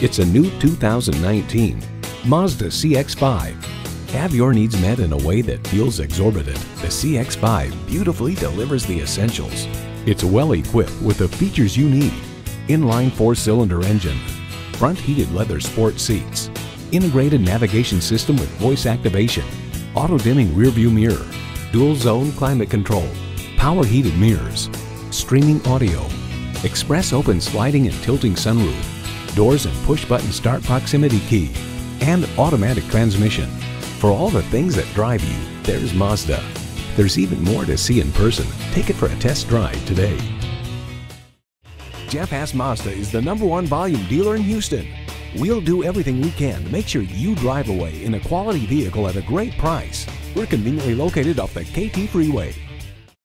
It's a new 2019 Mazda CX-5. Have your needs met in a way that feels exorbitant. The CX-5 beautifully delivers the essentials. It's well equipped with the features you need. Inline 4-cylinder engine, front heated leather sport seats, integrated navigation system with voice activation, auto-dimming rear-view mirror, dual-zone climate control, power heated mirrors, streaming audio, express open sliding and tilting sunroof, doors and push-button start proximity key, and automatic transmission. For all the things that drive you, there's Mazda. There's even more to see in person. Take it for a test drive today. Jeff Haas Mazda is the #1 volume dealer in Houston. We'll do everything we can to make sure you drive away in a quality vehicle at a great price. We're conveniently located off the KT Freeway.